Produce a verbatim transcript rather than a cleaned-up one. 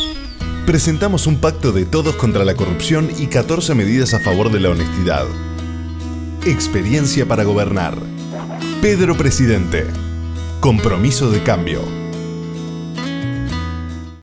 Presentamos un pacto de todos contra la corrupción y catorce medidas a favor de la honestidad. Experiencia para gobernar. Pedro Presidente. Compromiso de cambio.